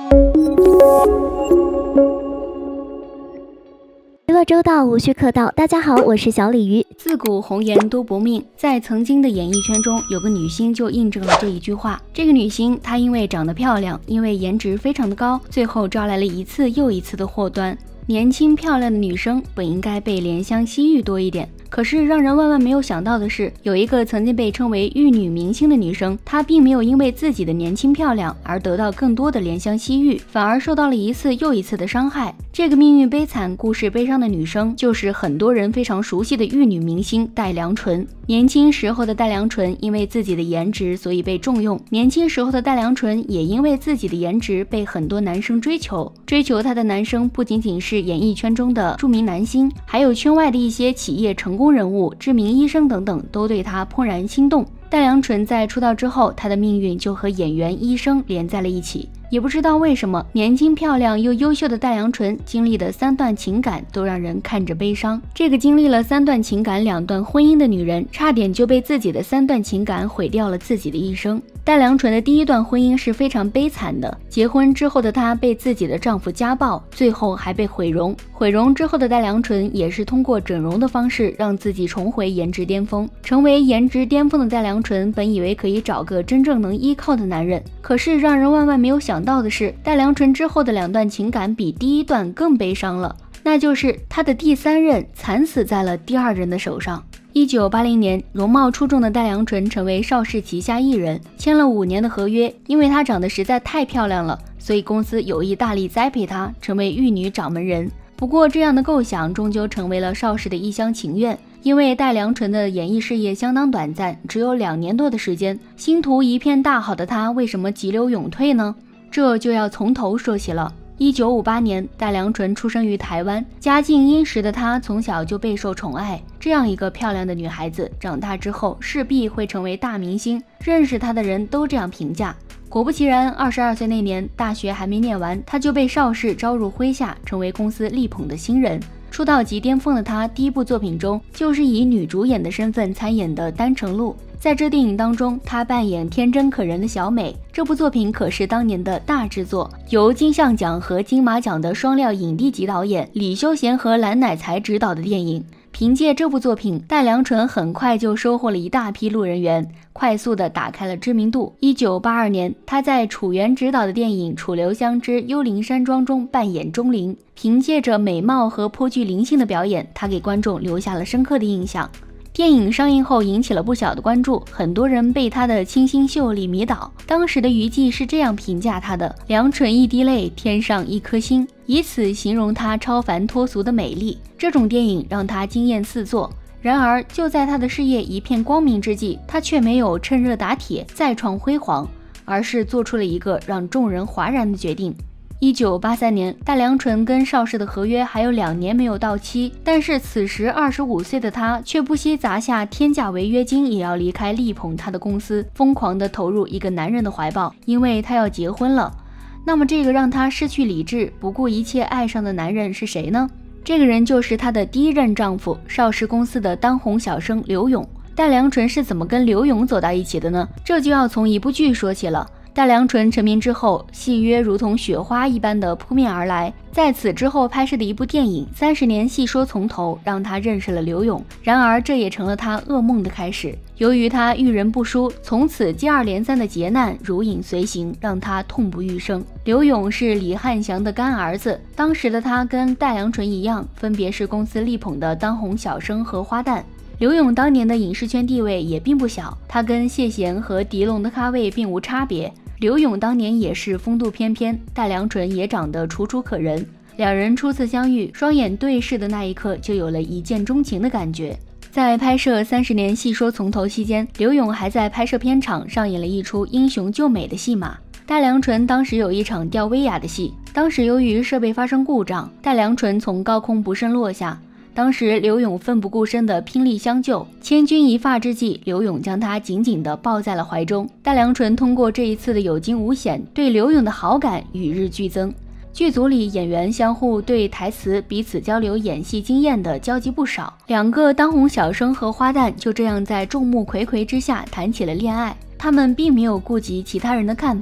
娱乐周到，无需客套。大家好，我是小鲤鱼。 自古红颜多薄命，在曾经的演艺圈中，有个女星就印证了这一句话。这个女星她因为长得漂亮，因为颜值非常的高，最后招来了一次又一次的祸端。年轻漂亮的女生本应该被怜香惜玉多一点，可是让人万万没有想到的是，有一个曾经被称为玉女明星的女生，她并没有因为自己的年轻漂亮而得到更多的怜香惜玉，反而受到了一次又一次的伤害。这个命运悲惨、故事悲伤的女生，就是很多人非常熟悉的玉女明星戴良纯。年轻时候的戴良纯因为自己的颜值，所以被重用。年轻时候的戴良纯也因为自己的颜值被很多男生追求。追求她的男生不仅仅是演艺圈中的著名男星，还有圈外的一些企业成功人物、知名医生等等，都对她怦然心动。戴良纯在出道之后，她的命运就和演员、医生连在了一起。也不知道为什么，年轻漂亮又优秀的戴良纯经历的3段情感都让人看着悲伤。这个经历了3段情感、2段婚姻的女人，差点就被自己的3段情感毁掉了自己的一生。戴良纯的第1段婚姻是非常悲惨的，结婚之后的她被自己的丈夫家暴，最后还被毁容。毁容之后的戴良纯也是通过整容的方式让自己重回颜值巅峰。成为颜值巅峰的戴良纯本以为可以找个真正能依靠的男人，可是让人万万没有想到的是，戴良纯之后的2段情感比第1段更悲伤了，那就是她的第3任惨死在了第2人的手上。1980年，容貌出众的戴良纯成为邵氏旗下艺人，签了5年的合约。因为她长得实在太漂亮了，所以公司有意大力栽培她，成为玉女掌门人。不过这样的构想终究成为了邵氏的一厢情愿，因为戴良纯的演艺事业相当短暂，只有2年多的时间，星途一片大好的她为什么急流勇退呢？这就要从头说起了。1958年，戴良纯出生于台湾，家境殷实的她从小就备受宠爱。这样一个漂亮的女孩子，长大之后势必会成为大明星，认识她的人都这样评价。果不其然，22岁那年，大学还没念完，她就被邵氏招入麾下，成为公司力捧的新人。出道即巅峰的她，第1部作品中就是以女主演的身份参演的《单程路》。在这电影当中，她扮演天真可人的小美。这部作品可是当年的大制作，由金像奖和金马奖的双料影帝级导演李修贤和蓝乃才执导的电影。凭借这部作品，戴良纯很快就收获了一大批路人缘，快速地打开了知名度。1982年，她在楚原执导的电影《楚留香之幽灵山庄》中扮演钟灵，凭借着美貌和颇具灵性的表演，她给观众留下了深刻的印象。电影上映后引起了不小的关注，很多人被她的清新秀丽迷倒。当时的娱记是这样评价她的：良纯一滴泪，天上一颗星，以此形容她超凡脱俗的美丽。这种电影让她惊艳四座。然而就在她的事业一片光明之际，她却没有趁热打铁再创辉煌，而是做出了一个让众人哗然的决定。1983年，戴良纯跟邵氏的合约还有2年没有到期，但是此时25岁的她却不惜砸下天价违约金，也要离开力捧她的公司，疯狂地投入一个男人的怀抱，因为她要结婚了。那么这个让她失去理智、不顾一切爱上的男人是谁呢？这个人就是她的第1任丈夫，邵氏公司的当红小生刘勇。戴良纯是怎么跟刘勇走到一起的呢？这就要从一部剧说起了。戴良纯成名之后，戏约如同雪花一般的扑面而来。在此之后拍摄的一部电影《30年细说从头》，让他认识了刘勇。然而这也成了他噩梦的开始。由于他遇人不淑，从此接二连三的劫难如影随形，让他痛不欲生。刘勇是李汉祥的干儿子，当时的他跟戴良纯一样，分别是公司力捧的当红小生和花旦。刘勇当年的影视圈地位也并不小，他跟谢贤和狄龙的咖位并无差别。刘勇当年也是风度翩翩，戴良纯也长得楚楚可人。2人初次相遇，双眼对视的那一刻，就有了一见钟情的感觉。在拍摄《30年细说从头》期间，刘勇还在拍摄片场上演了一出英雄救美的戏码。戴良纯当时有一场吊威亚的戏，当时由于设备发生故障，戴良纯从高空不慎落下。当时刘勇奋不顾身地拼力相救，千钧一发之际，刘勇将他紧紧地抱在了怀中。戴良纯通过这一次的有惊无险，对刘勇的好感与日俱增。剧组里演员相互对台词，彼此交流演戏经验的交集不少。2个当红小生和花旦就这样在众目睽睽之下谈起了恋爱。他们并没有顾及其他人的看法，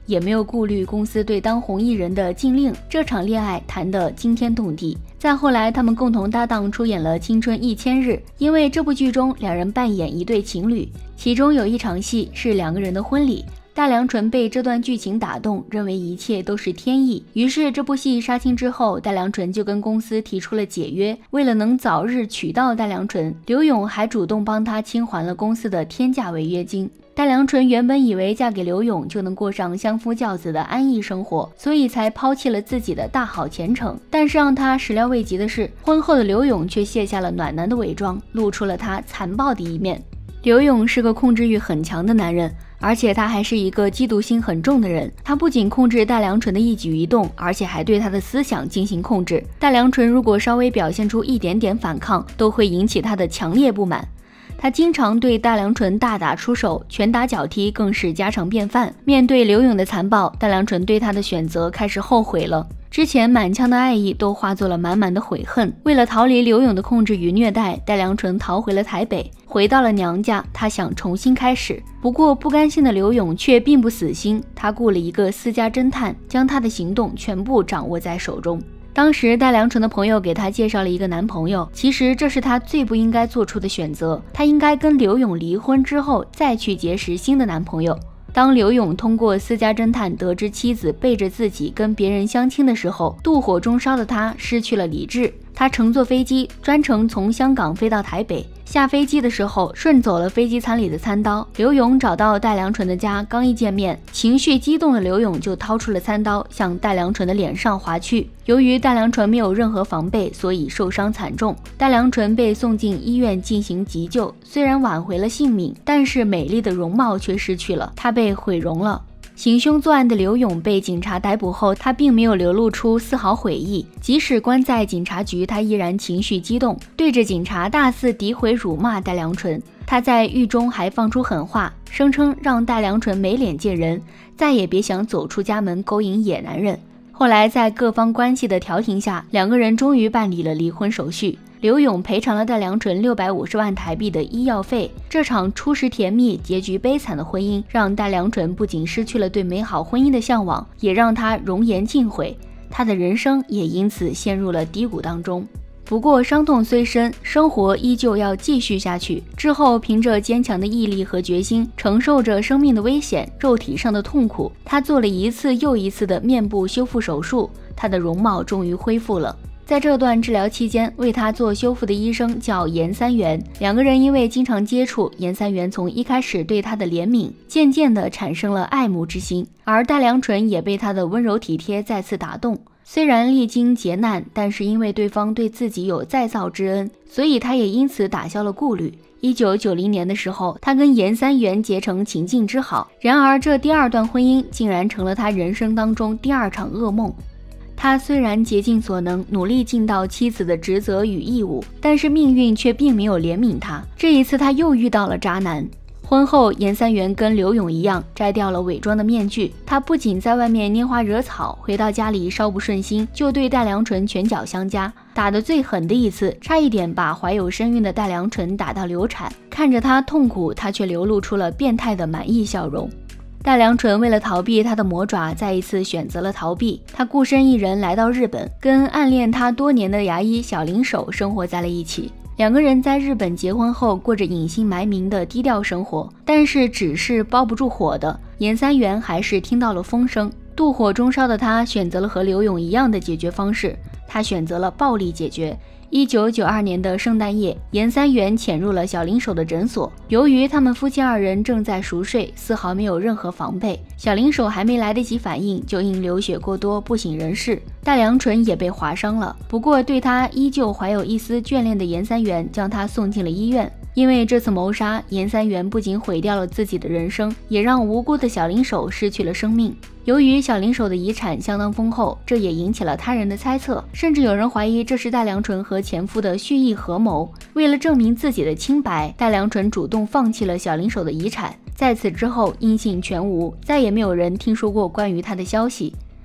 也没有顾虑公司对当红艺人的禁令，这场恋爱谈得惊天动地。再后来，他们共同搭档出演了《青春1000日》，因为这部剧中两人扮演一对情侣，其中有一场戏是两个人的婚礼。大良纯被这段剧情打动，认为一切都是天意。于是这部戏杀青之后，大良纯就跟公司提出了解约。为了能早日娶到大良纯，刘勇还主动帮他清还了公司的天价违约金。大良纯原本以为嫁给刘勇就能过上相夫教子的安逸生活，所以才抛弃了自己的大好前程。但是让他始料未及的是，婚后的刘勇却卸下了暖男的伪装，露出了他残暴的一面。刘勇是个控制欲很强的男人，而且他还是一个嫉妒心很重的人。他不仅控制大良纯的一举一动，而且还对他的思想进行控制。大良纯如果稍微表现出一点点反抗，都会引起他的强烈不满。他经常对大良纯大打出手，拳打脚踢更是家常便饭。面对刘勇的残暴，大良纯对他的选择开始后悔了。之前满腔的爱意都化作了满满的悔恨。为了逃离刘勇的控制与虐待，大良纯逃回了台北，回到了娘家。他想重新开始，不过不甘心的刘勇却并不死心，他雇了一个私家侦探，将他的行动全部掌握在手中。当时大良纯的朋友给他介绍了一个男朋友，其实这是他最不应该做出的选择，他应该跟刘勇离婚之后再去结识新的男朋友。当刘勇通过私家侦探得知妻子背着自己跟别人相亲的时候，妒火中烧的他失去了理智。他乘坐飞机专程从香港飞到台北，下飞机的时候顺走了飞机餐里的餐刀。刘勇找到大良纯的家，刚一见面，情绪激动的刘勇就掏出了餐刀向大良纯的脸上划去。由于大良纯没有任何防备，所以受伤惨重。大良纯被送进医院进行急救，虽然挽回了性命，但是美丽的容貌却失去了，她被毁容了。行凶作案的刘勇被警察逮捕后，他并没有流露出丝毫悔意，即使关在警察局，他依然情绪激动，对着警察大肆诋毁辱骂大良纯。他在狱中还放出狠话，声称让大良纯没脸见人，再也别想走出家门勾引野男人。后来在各方关系的调停下，两个人终于办理了离婚手续。刘勇赔偿了大良纯650万台币的医药费。这场初时甜蜜结局悲惨的婚姻，让大良纯不仅失去了对美好婚姻的向往，也让他容颜尽毁，他的人生也因此陷入了低谷当中。不过伤痛虽深，生活依旧要继续下去。之后凭着坚强的毅力和决心，承受着生命的危险、肉体上的痛苦，他做了一次又一次的面部修复手术，他的容貌终于恢复了。在这段治疗期间，为他做修复的医生叫严三元。两个人因为经常接触，严三元从一开始对他的怜悯，渐渐地产生了爱慕之心，而大良纯也被他的温柔体贴再次打动。虽然历经劫难，但是因为对方对自己有再造之恩，所以他也因此打消了顾虑。1990年的时候，他跟严三元结成情境之好，然而这第二段婚姻竟然成了他人生当中第二场噩梦。他虽然竭尽所能，努力尽到妻子的职责与义务，但是命运却并没有怜悯他。这一次他又遇到了渣男。婚后，严三元跟刘勇一样摘掉了伪装的面具，他不仅在外面拈花惹草，回到家里稍不顺心就对大良纯拳脚相加，打得最狠的一次，差一点把怀有身孕的大良纯打到流产。看着他痛苦，他却流露出了变态的满意笑容。大良纯为了逃避他的魔爪，再一次选择了逃避。他孤身一人来到日本，跟暗恋他多年的牙医小林守生活在了一起。两个人在日本结婚后，过着隐姓埋名的低调生活。但是纸是包不住火的，严三元还是听到了风声。妒火中烧的他选择了和刘勇一样的解决方式，他选择了暴力解决。1992年的圣诞夜，严三元潜入了小林守的诊所。由于他们夫妻二人正在熟睡，丝毫没有任何防备，小林守还没来得及反应，就因流血过多不省人事。大良纯也被划伤了，不过对他依旧怀有一丝眷恋的严三元将他送进了医院。因为这次谋杀，严三元不仅毁掉了自己的人生，也让无辜的小林守失去了生命。由于小林守的遗产相当丰厚，这也引起了他人的猜测，甚至有人怀疑这是大良纯和前夫的蓄意合谋。为了证明自己的清白，大良纯主动放弃了小林守的遗产。在此之后音信全无，再也没有人听说过关于他的消息。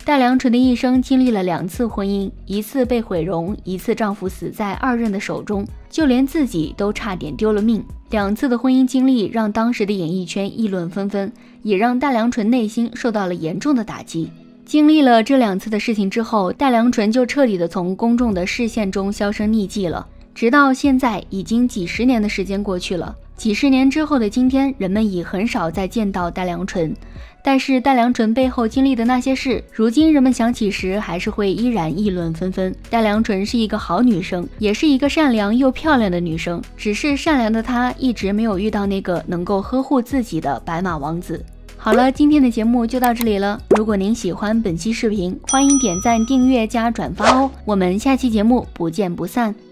戴良纯的一生经历了2次婚姻，一次被毁容，一次丈夫死在2任的手中，就连自己都差点丢了命。2次的婚姻经历让当时的演艺圈议论纷纷，也让戴良纯内心受到了严重的打击。经历了这2次的事情之后，戴良纯就彻底的从公众的视线中销声匿迹了。直到现在，已经几十年的时间过去了，几十年之后的今天，人们已很少再见到戴良纯。但是戴良纯背后经历的那些事，如今人们想起时还是会依然议论纷纷。戴良纯是一个好女生，也是一个善良又漂亮的女生，只是善良的她一直没有遇到那个能够呵护自己的白马王子。好了，今天的节目就到这里了。如果您喜欢本期视频，欢迎点赞、订阅加转发哦。我们下期节目不见不散。